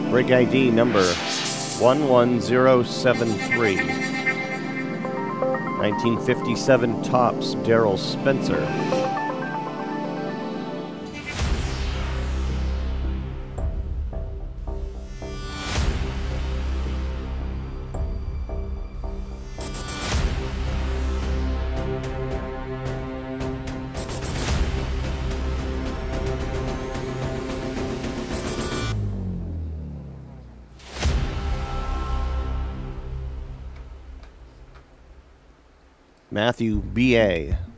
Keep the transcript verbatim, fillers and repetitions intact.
Rig I D number one one zero seven three. nineteen fifty-seven tops, Daryl Spencer. Matthew B A